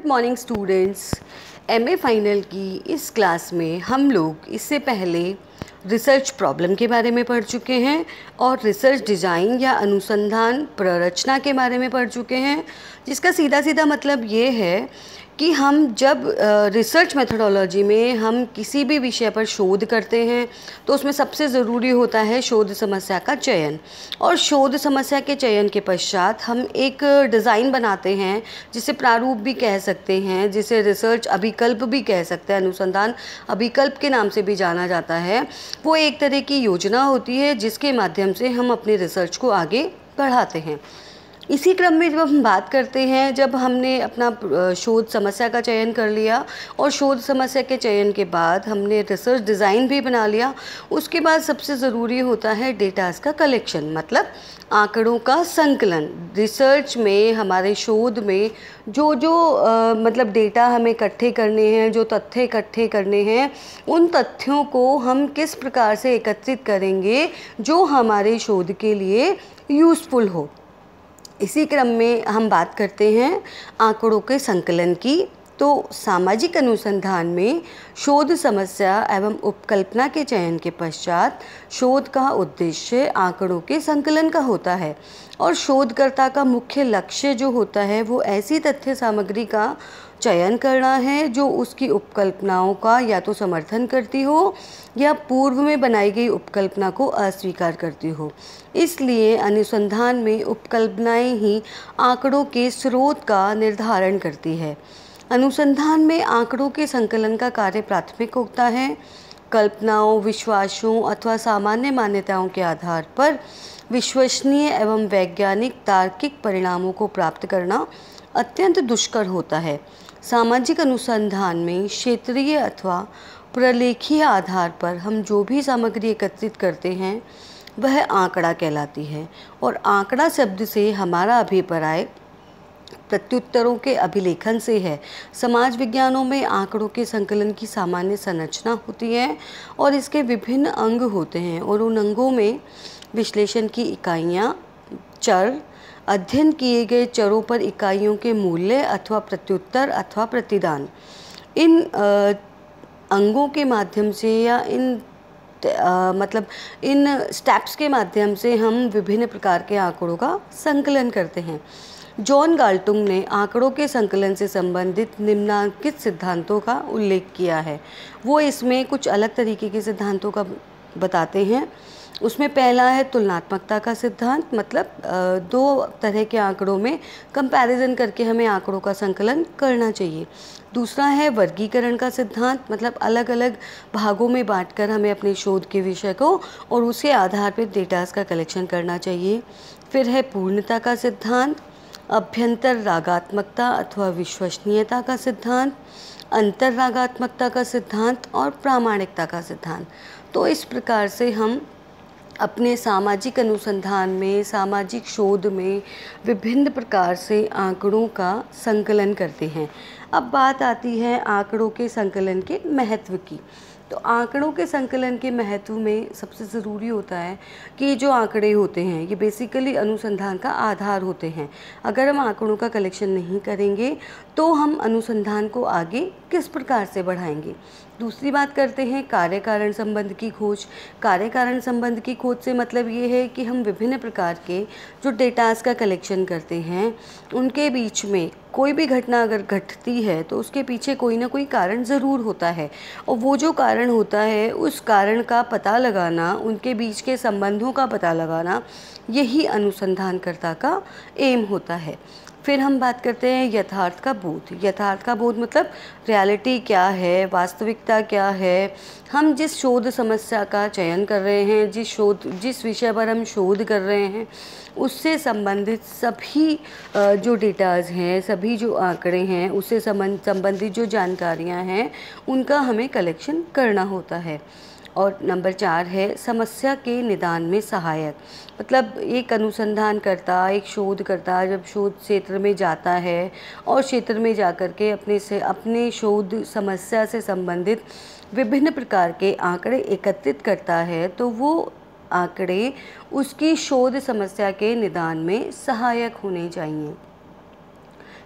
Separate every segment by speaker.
Speaker 1: Good morning students. MA final की इस class में हम लोग इससे पहले रिसर्च प्रॉब्लम के बारे में पढ़ चुके हैं और रिसर्च डिज़ाइन या अनुसंधान प्ररचना के बारे में पढ़ चुके हैं, जिसका सीधा सीधा मतलब ये है कि हम जब रिसर्च मेथोडोलॉजी में हम किसी भी विषय पर शोध करते हैं तो उसमें सबसे ज़रूरी होता है शोध समस्या का चयन। और शोध समस्या के चयन के पश्चात हम एक डिज़ाइन बनाते हैं जिसे प्रारूप भी कह सकते हैं, जिसे रिसर्च अभिकल्प भी कह सकते हैं, अनुसंधान अभिकल्प के नाम से भी जाना जाता है। वो एक तरह की योजना होती है जिसके माध्यम से हम अपनी रिसर्च को आगे बढ़ाते हैं। इसी क्रम में जब हम बात करते हैं, जब हमने अपना शोध समस्या का चयन कर लिया और शोध समस्या के चयन के बाद हमने रिसर्च डिज़ाइन भी बना लिया, उसके बाद सबसे ज़रूरी होता है डेटास का कलेक्शन, मतलब आंकड़ों का संकलन। रिसर्च में, हमारे शोध में जो मतलब डेटा हमें इकट्ठे करने हैं, जो तथ्य इकट्ठे करने हैं, उन तथ्यों को हम किस प्रकार से एकत्रित करेंगे जो हमारे शोध के लिए यूज़फुल हो। इसी क्रम में हम बात करते हैं आंकड़ों के संकलन की। तो सामाजिक अनुसंधान में शोध समस्या एवं उपकल्पना के चयन के पश्चात शोध का उद्देश्य आंकड़ों के संकलन का होता है और शोधकर्ता का मुख्य लक्ष्य जो होता है वो ऐसी तथ्य सामग्री का चयन करना है जो उसकी उपकल्पनाओं का या तो समर्थन करती हो या पूर्व में बनाई गई उपकल्पना को अस्वीकार करती हो। इसलिए अनुसंधान में उपकल्पनाएं ही आंकड़ों के स्रोत का निर्धारण करती है। अनुसंधान में आंकड़ों के संकलन का कार्य प्राथमिक होता है। कल्पनाओं, विश्वासों अथवा सामान्य मान्यताओं के आधार पर विश्वसनीय एवं वैज्ञानिक तार्किक परिणामों को प्राप्त करना अत्यंत दुष्कर होता है। सामाजिक अनुसंधान में क्षेत्रीय अथवा प्रलेखीय आधार पर हम जो भी सामग्री एकत्रित करते हैं वह आंकड़ा कहलाती है और आंकड़ा शब्द से हमारा अभिप्राय प्रत्युत्तरों के अभिलेखन से है। समाज विज्ञानों में आंकड़ों के संकलन की सामान्य संरचना होती है और इसके विभिन्न अंग होते हैं और उन अंगों में विश्लेषण की इकाइयाँ, चर, अध्ययन किए गए चरों पर इकाइयों के मूल्य अथवा प्रत्युत्तर अथवा प्रतिदान, इन अंगों के माध्यम से या मतलब इन स्टेप्स के माध्यम से हम विभिन्न प्रकार के आंकड़ों का संकलन करते हैं। जॉन गाल्टुंग ने आंकड़ों के संकलन से संबंधित निम्नलिखित सिद्धांतों का उल्लेख किया है। वो इसमें कुछ अलग तरीके के सिद्धांतों का बताते हैं। उसमें पहला है तुलनात्मकता का सिद्धांत, मतलब दो तरह के आंकड़ों में कंपैरिजन करके हमें आंकड़ों का संकलन करना चाहिए। दूसरा है वर्गीकरण का सिद्धांत, मतलब अलग अलग भागों में बांटकर हमें अपने शोध के विषय को और उसके आधार पर डेटास का कलेक्शन करना चाहिए। फिर है पूर्णता का सिद्धांत, अभ्यंतर रागात्मकता अथवा विश्वसनीयता का सिद्धांत, अंतर रागात्मकता का सिद्धांत और प्रामाणिकता का सिद्धांत। तो इस प्रकार से हम अपने सामाजिक अनुसंधान में, सामाजिक शोध में विभिन्न प्रकार से आंकड़ों का संकलन करते हैं। अब बात आती है आंकड़ों के संकलन के महत्व की। तो आंकड़ों के संकलन के महत्व में सबसे ज़रूरी होता है कि जो आंकड़े होते हैं ये बेसिकली अनुसंधान का आधार होते हैं। अगर हम आंकड़ों का कलेक्शन नहीं करेंगे तो हम अनुसंधान को आगे किस प्रकार से बढ़ाएंगे। दूसरी बात करते हैं कार्य कारण संबंध की खोज। कार्य कारण संबंध की खोज से मतलब ये है कि हम विभिन्न प्रकार के जो डेटास का कलेक्शन करते हैं उनके बीच में कोई भी घटना अगर घटती है तो उसके पीछे कोई ना कोई कारण ज़रूर होता है और वो जो कारण होता है उस कारण का पता लगाना, उनके बीच के संबंधों का पता लगाना, यही अनुसंधानकर्ता का एम होता है। फिर हम बात करते हैं यथार्थ का बोध। यथार्थ का बोध मतलब रियलिटी क्या है, वास्तविकता क्या है। हम जिस शोध समस्या का चयन कर रहे हैं, जिस विषय पर हम शोध कर रहे हैं उससे संबंधित सभी जो डेटाज हैं, सभी जो आंकड़े हैं, उससे संबंधित जो जानकारियां हैं उनका हमें कलेक्शन करना होता है। और नंबर 4 है समस्या के निदान में सहायक। मतलब एक अनुसंधानकर्ता, एक शोधकर्ता जब शोध क्षेत्र में जाता है और क्षेत्र में जाकर के अपने शोध समस्या से संबंधित विभिन्न प्रकार के आंकड़े एकत्रित करता है तो वो आंकड़े उसकी शोध समस्या के निदान में सहायक होने चाहिए।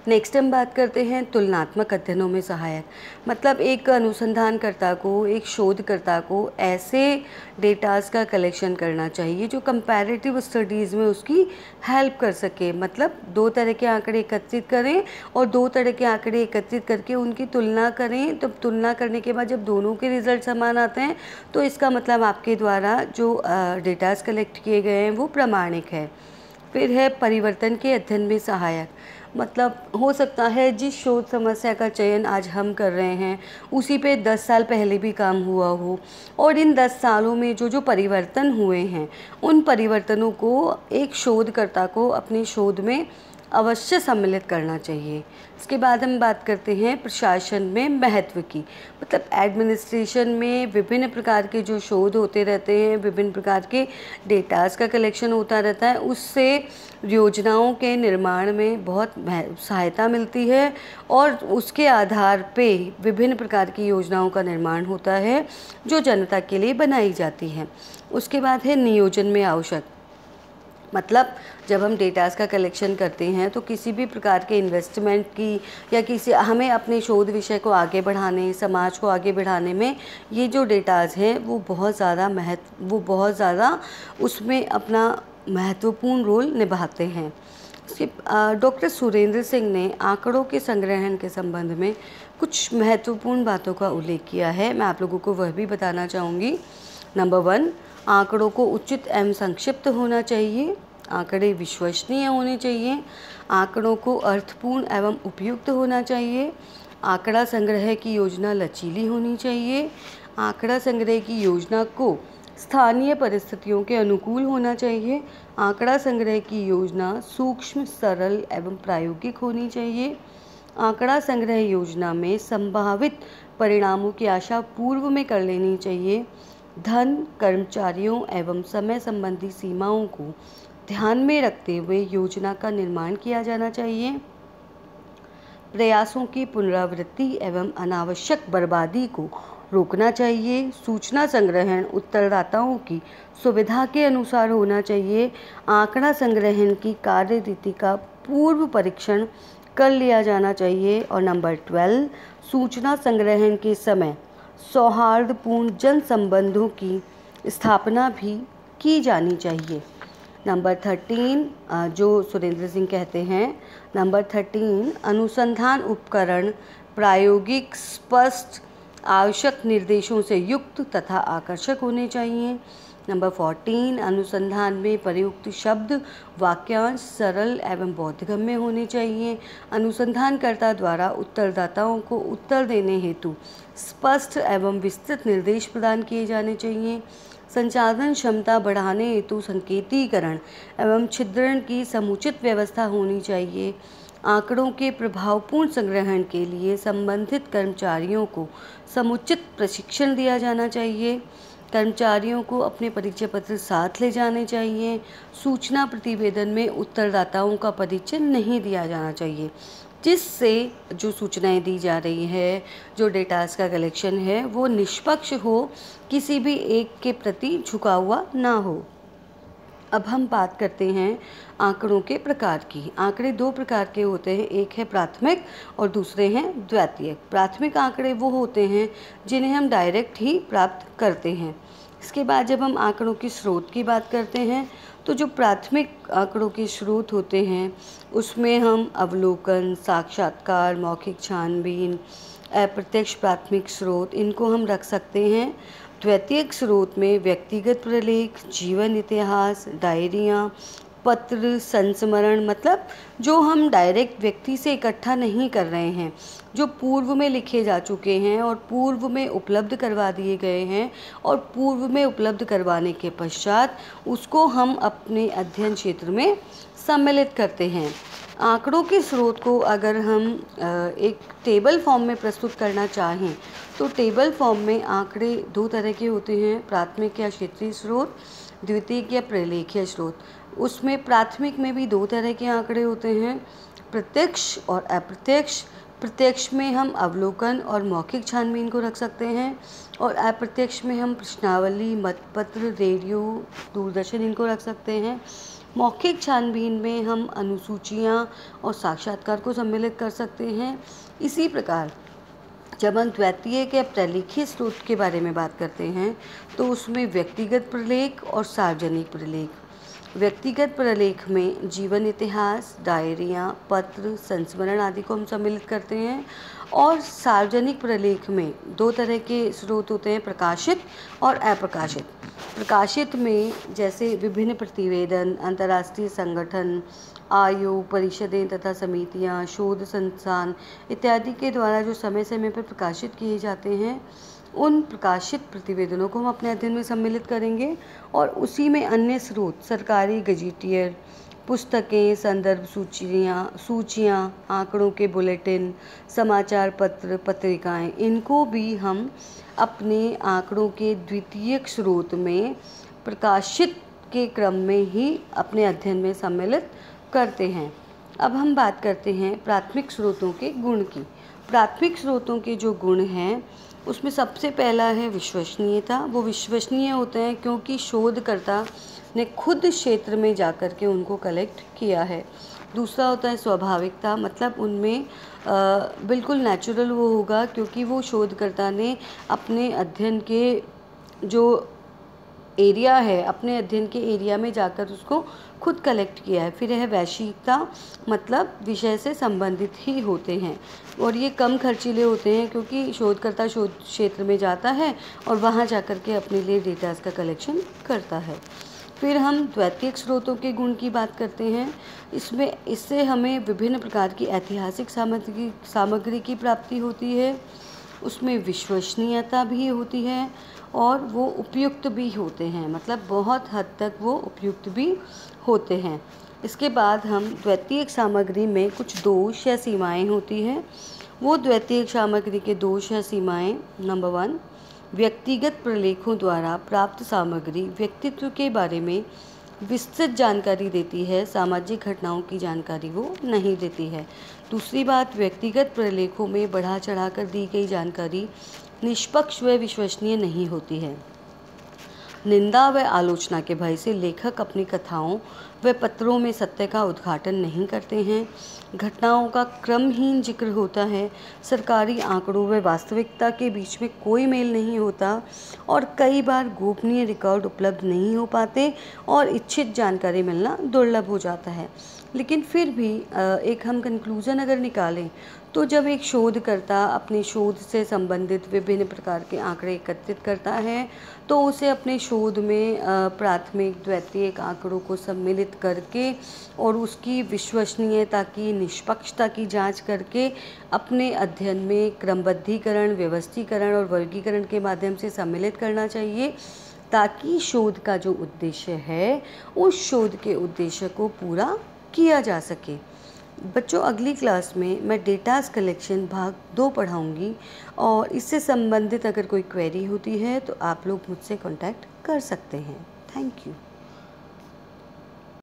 Speaker 1: नेक्स्ट हम बात करते हैं तुलनात्मक अध्ययनों में सहायक। मतलब एक अनुसंधानकर्ता को, एक शोधकर्ता को ऐसे डेटास का कलेक्शन करना चाहिए जो कंपैरेटिव स्टडीज़ में उसकी हेल्प कर सके। मतलब दो तरह के आंकड़े एकत्रित करें और दो तरह के आंकड़े एकत्रित करके उनकी तुलना करें। तो तुलना करने के बाद जब दोनों के रिजल्ट समान आते हैं तो इसका मतलब आपके द्वारा जो डेटास कलेक्ट किए गए हैं वो प्रामाणिक है। फिर है परिवर्तन के अध्ययन में सहायक। मतलब हो सकता है जिस शोध समस्या का चयन आज हम कर रहे हैं उसी पे 10 साल पहले भी काम हुआ हो, और इन 10 सालों में जो जो परिवर्तन हुए हैं उन परिवर्तनों को एक शोधकर्ता को अपने शोध में अवश्य सम्मिलित करना चाहिए। इसके बाद हम बात करते हैं प्रशासन में महत्व की। मतलब एडमिनिस्ट्रेशन में विभिन्न प्रकार के जो शोध होते रहते हैं, विभिन्न प्रकार के डेटास का कलेक्शन होता रहता है, उससे योजनाओं के निर्माण में बहुत सहायता मिलती है और उसके आधार पे विभिन्न प्रकार की योजनाओं का निर्माण होता है जो जनता के लिए बनाई जाती है। उसके बाद है नियोजन में आवश्यक। मतलब जब हम डेटास का कलेक्शन करते हैं तो किसी भी प्रकार के इन्वेस्टमेंट की या किसी हमें अपने शोध विषय को आगे बढ़ाने, समाज को आगे बढ़ाने में ये जो डेटास हैं वो बहुत ज़्यादा उसमें अपना महत्वपूर्ण रोल निभाते हैं। डॉक्टर सुरेंद्र सिंह ने आंकड़ों के संग्रहण के संबंध में कुछ महत्वपूर्ण बातों का उल्लेख किया है। मैं आप लोगों को वह भी बताना चाहूँगी। नंबर 1, आंकड़ों को उचित एवं संक्षिप्त होना चाहिए। आंकड़े विश्वसनीय होने चाहिए। आंकड़ों को अर्थपूर्ण एवं उपयुक्त होना चाहिए। आंकड़ा संग्रह की योजना लचीली होनी चाहिए। आंकड़ा संग्रह की योजना को स्थानीय परिस्थितियों के अनुकूल होना चाहिए। आंकड़ा संग्रह की योजना सूक्ष्म, सरल एवं प्रायोगिक होनी चाहिए। आंकड़ा संग्रह योजना में संभावित परिणामों की आशा पूर्व में कर लेनी चाहिए। धन, कर्मचारियों एवं समय संबंधी सीमाओं को ध्यान में रखते हुए योजना का निर्माण किया जाना चाहिए। प्रयासों की पुनरावृत्ति एवं अनावश्यक बर्बादी को रोकना चाहिए। सूचना संग्रहण उत्तरदाताओं की सुविधा के अनुसार होना चाहिए। आंकड़ा संग्रहण की कार्यरीति का पूर्व परीक्षण कर लिया जाना चाहिए। और नंबर 12, सूचना संग्रहण के समय सौहार्दपूर्ण जन संबंधों की स्थापना भी की जानी चाहिए। नंबर 13 जो सुरेंद्र सिंह कहते हैं, नंबर 13 अनुसंधान उपकरण प्रायोगिक, स्पष्ट, आवश्यक निर्देशों से युक्त तथा आकर्षक होने चाहिए। नंबर 14 अनुसंधान में प्रयुक्त शब्द वाक्यांश सरल एवं बोधगम्य होने चाहिए। अनुसंधानकर्ता द्वारा उत्तरदाताओं को उत्तर देने हेतु स्पष्ट एवं विस्तृत निर्देश प्रदान किए जाने चाहिए। संचालन क्षमता बढ़ाने हेतु संकेतीकरण एवं छिद्रण की समुचित व्यवस्था होनी चाहिए। आंकड़ों के प्रभावपूर्ण संग्रहण के लिए संबंधित कर्मचारियों को समुचित प्रशिक्षण दिया जाना चाहिए। कर्मचारियों को अपने परिचय पत्र साथ ले जाने चाहिए। सूचना प्रतिवेदन में उत्तरदाताओं का परिचय नहीं दिया जाना चाहिए, जिससे जो सूचनाएं दी जा रही है, जो डेटास का कलेक्शन है, वो निष्पक्ष हो, किसी भी एक के प्रति झुका हुआ ना हो। अब हम बात करते हैं आंकड़ों के प्रकार की। आंकड़े दो प्रकार के होते हैं, एक है प्राथमिक और दूसरे हैं द्वितीयक। प्राथमिक आंकड़े वो होते हैं जिन्हें हम डायरेक्ट ही प्राप्त करते हैं। इसके बाद जब हम आंकड़ों के स्रोत की बात करते हैं तो जो प्राथमिक आंकड़ों के स्रोत होते हैं उसमें हम अवलोकन, साक्षात्कार, मौखिक छानबीन, अप्रत्यक्ष प्राथमिक स्रोत, इनको हम रख सकते हैं। द्वितीयक स्रोत में व्यक्तिगत प्रलेख, जीवन इतिहास, डायरियाँ, पत्र, संस्मरण, मतलब जो हम डायरेक्ट व्यक्ति से इकट्ठा नहीं कर रहे हैं, जो पूर्व में लिखे जा चुके हैं और पूर्व में उपलब्ध करवा दिए गए हैं, और पूर्व में उपलब्ध करवाने के पश्चात उसको हम अपने अध्ययन क्षेत्र में सम्मिलित करते हैं। आंकड़ों के स्रोत को अगर हम एक टेबल फॉर्म में प्रस्तुत करना चाहें तो टेबल फॉर्म में आंकड़े दो तरह के होते हैं, प्राथमिक या क्षेत्रीय स्रोत, द्वितीयक या प्रलेखीय स्रोत। उसमें प्राथमिक में भी दो तरह के आंकड़े होते हैं, प्रत्यक्ष और अप्रत्यक्ष। प्रत्यक्ष में हम अवलोकन और मौखिक छानबीन को रख सकते हैं, और अप्रत्यक्ष में हम प्रश्नावली, मतपत्र, रेडियो, दूरदर्शन, इनको रख सकते हैं। मौखिक छानबीन में हम अनुसूचियाँ और साक्षात्कार को सम्मिलित कर सकते हैं। इसी प्रकार जब हम द्वितीयक या प्रलेखीय स्रोत के बारे में बात करते हैं तो उसमें व्यक्तिगत प्रलेख और सार्वजनिक प्रलेख। व्यक्तिगत प्रलेख में जीवन इतिहास, डायरियाँ, पत्र, संस्मरण आदि को हम सम्मिलित करते हैं। और सार्वजनिक प्रलेख में दो तरह के स्रोत होते हैं, प्रकाशित और अप्रकाशित। प्रकाशित में जैसे विभिन्न प्रतिवेदन, अंतर्राष्ट्रीय संगठन, आयोग, परिषदें तथा समितियां, शोध संस्थान इत्यादि के द्वारा जो समय समय पर प्रकाशित किए जाते हैं, उन प्रकाशित प्रतिवेदनों को हम अपने अध्ययन में सम्मिलित करेंगे। और उसी में अन्य स्रोत, सरकारी गजेटियर, पुस्तकें, संदर्भ सूचियाँ, आंकड़ों के बुलेटिन, समाचार पत्र, पत्रिकाएं, इनको भी हम अपने आंकड़ों के द्वितीयक स्रोत में प्रकाशित के क्रम में ही अपने अध्ययन में सम्मिलित करते हैं। अब हम बात करते हैं प्राथमिक स्रोतों के गुण की। प्राथमिक स्रोतों के जो गुण हैं उसमें सबसे पहला है विश्वसनीयता। वो विश्वसनीय होते हैं क्योंकि शोधकर्ता ने खुद क्षेत्र में जाकर के उनको कलेक्ट किया है। दूसरा होता है स्वाभाविकता, मतलब उनमें बिल्कुल नेचुरल वो होगा क्योंकि वो शोधकर्ता ने अपने अध्ययन के जो एरिया है, अपने अध्ययन के एरिया में जाकर उसको खुद कलेक्ट किया है। फिर है वैश्विकता, मतलब विषय से संबंधित ही होते हैं और ये कम खर्चीले होते हैं क्योंकि शोधकर्ता शोध क्षेत्र में जाता है और वहाँ जाकर के अपने लिए डेटास का कलेक्शन करता है। फिर हम द्वितीयक स्रोतों के गुण की बात करते हैं। इससे हमें विभिन्न प्रकार की ऐतिहासिक सामग्री की प्राप्ति होती है। उसमें विश्वसनीयता भी होती है और वो उपयुक्त भी होते हैं, मतलब बहुत हद तक वो उपयुक्त भी होते हैं। इसके बाद हम द्वितीयक सामग्री में कुछ दोष या सीमाएं होती हैं। वो द्वितीयक सामग्री के दोष या सीमाएं, नंबर 1, व्यक्तिगत प्रलेखों द्वारा प्राप्त सामग्री व्यक्तित्व के बारे में विस्तृत जानकारी देती है, सामाजिक घटनाओं की जानकारी वो नहीं देती है। दूसरी बात, व्यक्तिगत प्रलेखों में बढ़ा चढ़ाकर दी गई जानकारी निष्पक्ष व विश्वसनीय नहीं होती है। निंदा व आलोचना के भय से लेखक अपनी कथाओं व पत्रों में सत्य का उद्घाटन नहीं करते हैं। घटनाओं का क्रमहीन जिक्र होता है। सरकारी आंकड़ों व वास्तविकता के बीच में कोई मेल नहीं होता और कई बार गोपनीय रिकॉर्ड उपलब्ध नहीं हो पाते और इच्छित जानकारी मिलना दुर्लभ हो जाता है। लेकिन फिर भी एक हम कंक्लूज़न अगर निकालें तो जब एक शोधकर्ता अपने शोध से संबंधित विभिन्न प्रकार के आंकड़े एकत्रित करता है तो उसे अपने शोध में प्राथमिक द्वितीयक आंकड़ों को सम्मिलित करके और उसकी विश्वसनीयता की, निष्पक्षता की जांच करके अपने अध्ययन में क्रमबद्धीकरण, व्यवस्थीकरण और वर्गीकरण के माध्यम से सम्मिलित करना चाहिए ताकि शोध का जो उद्देश्य है उस शोध के उद्देश्य को पूरा किया जा सके। बच्चों, अगली क्लास में मैं डेटास कलेक्शन भाग 2 पढ़ाऊंगी और इससे संबंधित अगर कोई क्वेरी होती है तो आप लोग मुझसे कांटेक्ट कर सकते हैं। Thank you.